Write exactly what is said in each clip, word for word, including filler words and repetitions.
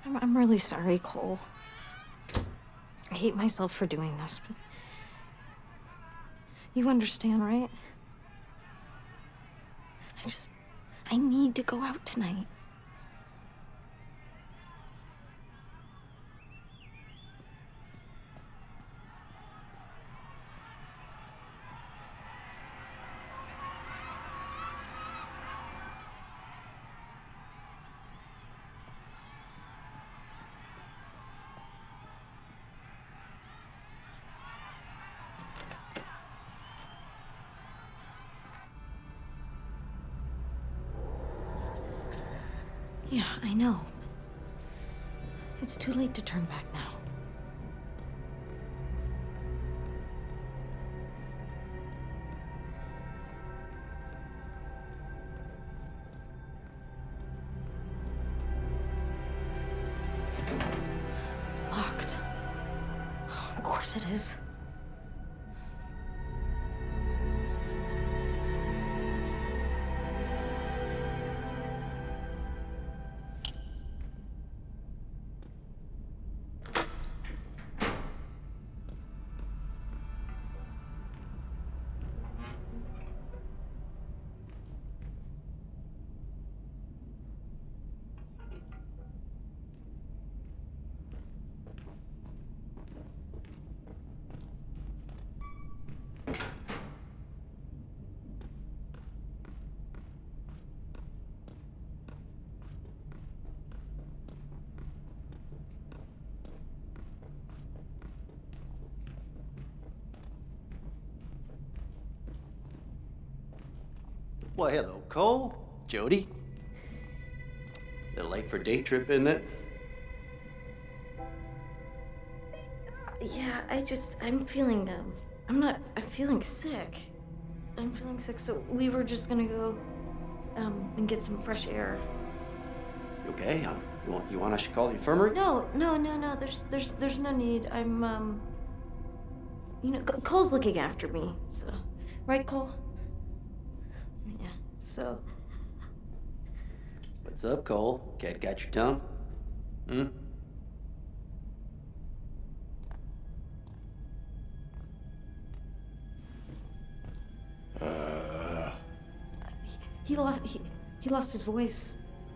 I'm, I'm really sorry, Cole. I hate myself for doing this, but you understand, right? I just, I need to go out tonight. Yeah, I know. It's too late to turn back now. Locked. Of course it is. Well, hello, Cole. Jody. A little late for a day trip, isn't it? Yeah, I just, I'm feeling, um, I'm not, I'm feeling sick. I'm feeling sick, so we were just gonna go, um, and get some fresh air. You okay? Um, you want, you want us to call the infirmary? No, no, no, no, there's, there's, there's no need. I'm, um, you know, C- Cole's looking after me, so, right, Cole? Yeah, so. What's up, Cole? Cat got your tongue? Hmm? Uh. He, he lost, he, he lost his voice.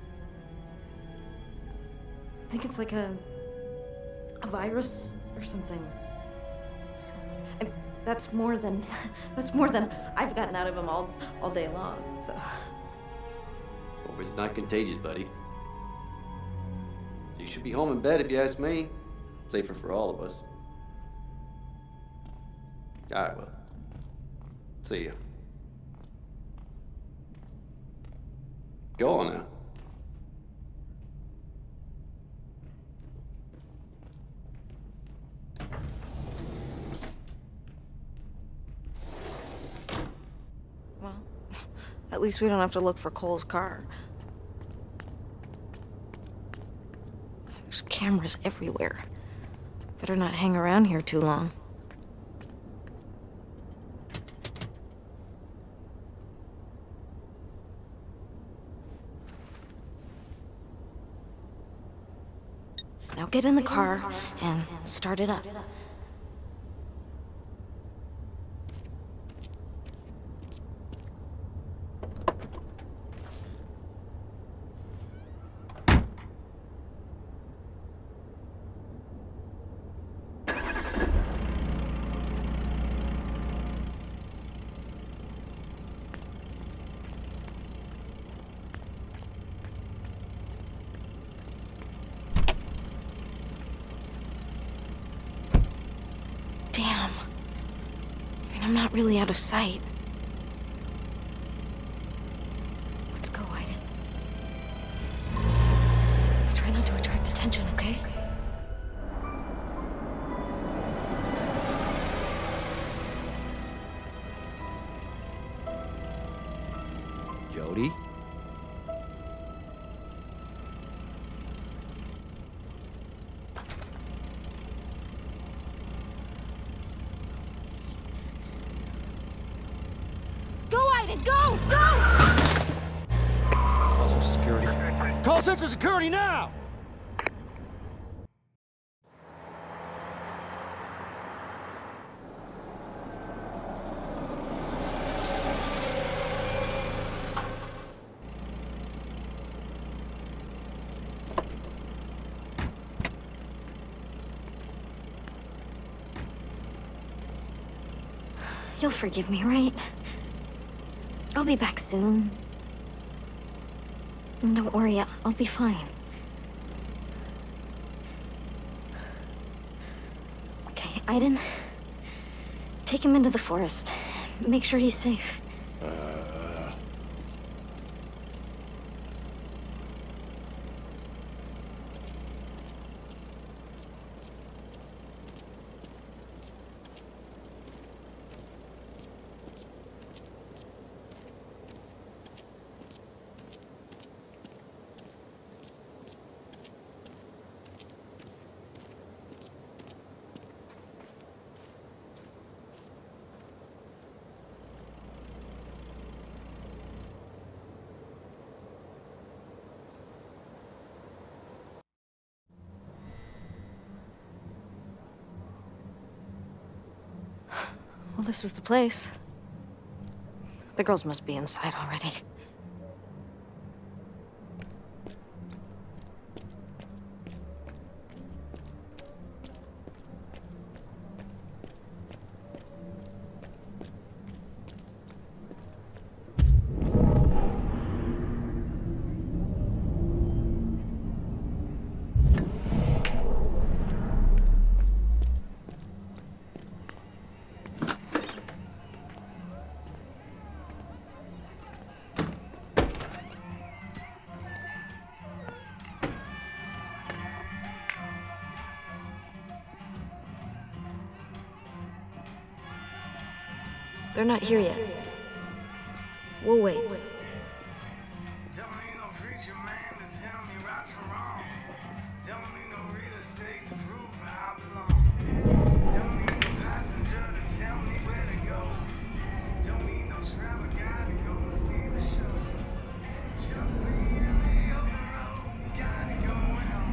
I think it's like a, a virus or something. So, I mean, that's more than, that's more than I've gotten out of him all, all day long, so. Well, it's not contagious, buddy. You should be home in bed if you ask me. Safer for all of us. All right, well. See ya. Go on now. Well, at least we don't have to look for Cole's car. There's cameras everywhere. Better not hang around here too long. Now get in the car and start it up. Damn. I mean, I'm not really out of sight. Let's go, Aiden. Try not to attract attention, okay? Jody? Go! Go! Call Central Security. Call Central Security now! You'll forgive me, right? I'll be back soon. And don't worry, I'll be fine. Okay, Aiden, take him into the forest. Make sure he's safe. Uh... Well, this is the place. The girls must be inside already. They're not here yet. We'll wait. Don't need no preacher man to tell me right from wrong. Don't need no real estate to prove where I belong. Don't need no passenger to tell me where to go. Don't need no travel guide to go and steal the show. Just me and the open road, got it going on.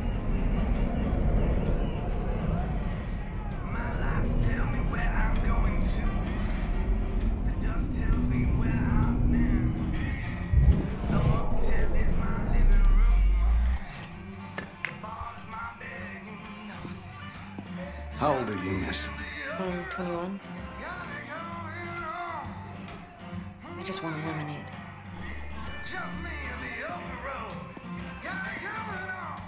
My lights tell me where I'm going to. The dust tells me where I've been. The motel is my living room. The bar is my bed, you know it. How old are you, miss? I'm twenty-one. Got it going on. I just want a lemonade. Just me and the open road. Got it going on.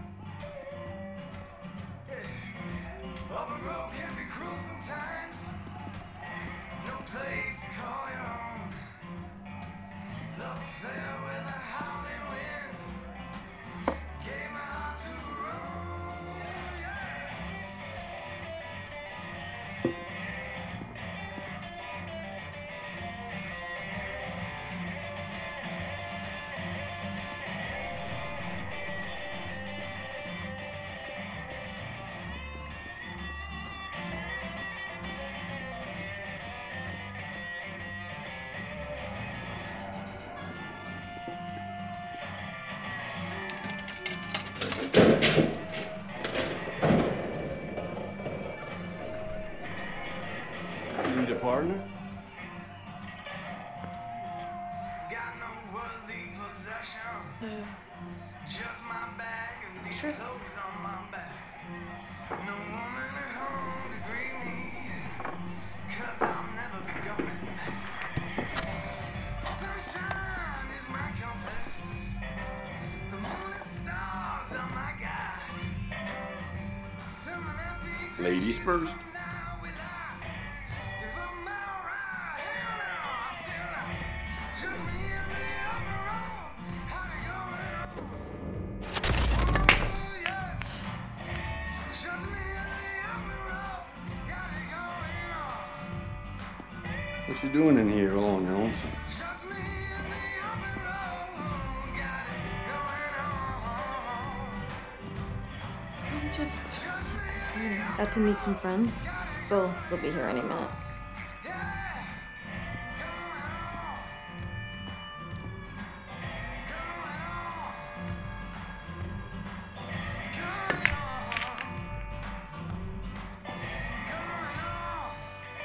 Yeah. Open road can be cruel sometimes. No place to call your own. Love affair with a howling wind. Gave my heart to roam. Yeah. Need a partner? Got no worldly possession. Just my bag and these Sure. clothes on my back. No woman at home to greet me. Cause I'll never be going back. Sunshine is my compass. The moon and stars are my guide. Someone asked me to Ladies kiss first. them, now will I? If I'm alright, hell no, I'll still not. Just me and the open road. How to go and oh yeah. Just me and the open road. Got it going on. What you doing in here all on your own? Just me and the open road. Got it going on. I'm just Just me and the out to meet some friends. They'll they'll be here any minute. yeah. Going on. Going on. Going on. Going on.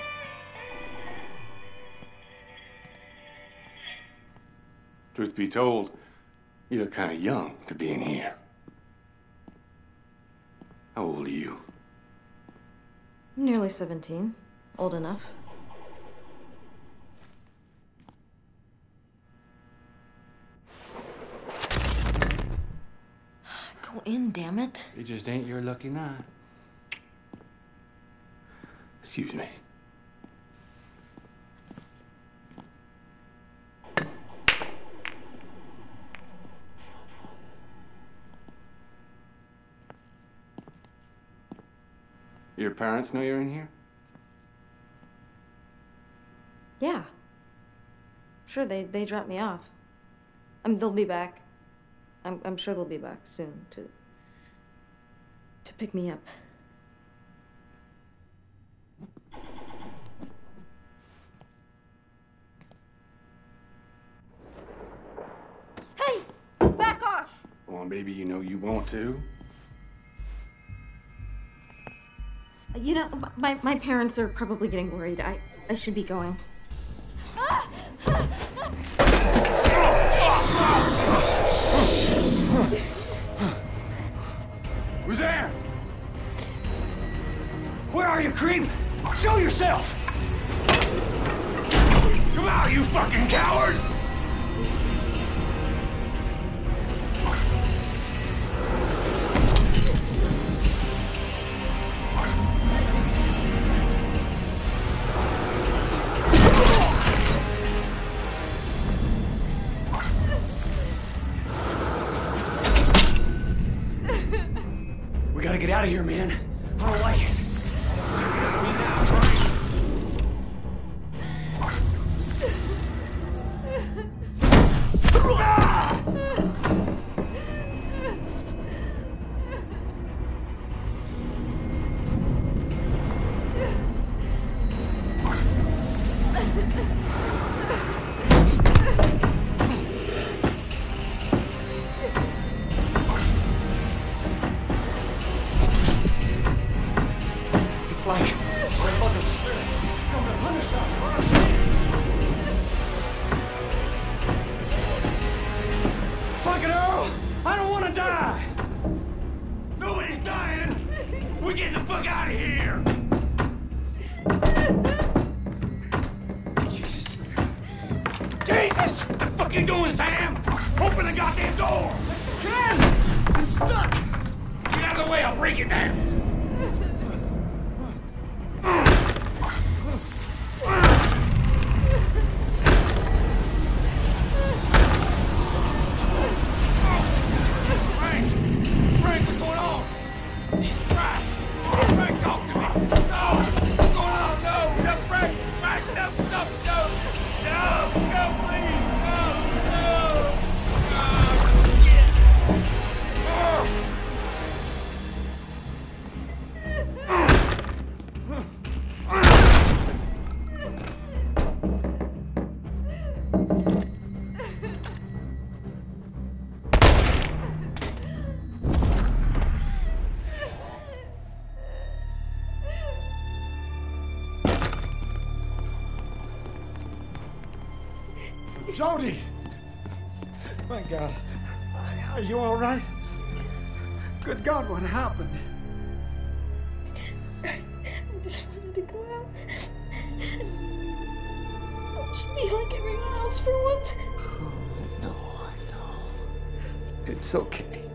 Truth be told, you look kind of young to be in here. How old are you? I'm nearly seventeen. Old enough. Go in, damn it. It just ain't your lucky night. Excuse me. Your parents know you're in here? Yeah. Sure, they, they dropped me off. I mean, they'll be back. I'm, I'm sure they'll be back soon to... to pick me up. Hey! Back off! Come on, baby, you know you want to. You know, my, my parents are probably getting worried. I, I should be going. Who's there? Where are you, creep? Show yourself! Come out, you fucking coward! We gotta get out of here, man. I don't like it. It's like some fucking spirit come to punish us for our sins. Fuck it, Earl! I don't want to die! Nobody's dying! We're getting the fuck out of here! Jesus. Jesus! What the fuck you doing, Sam? Open the goddamn door! Ken! I'm stuck! Get out of the way, I'll break it down! Jody! My God. Are you all right? Good God, what happened? I just wanted to go out. Watch me like everyone else for once. Oh, no, I know. It's okay.